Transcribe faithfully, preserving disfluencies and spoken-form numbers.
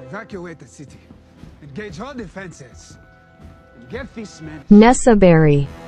Evacuate the city. Engage all defenses. And get these men... NESOBERI.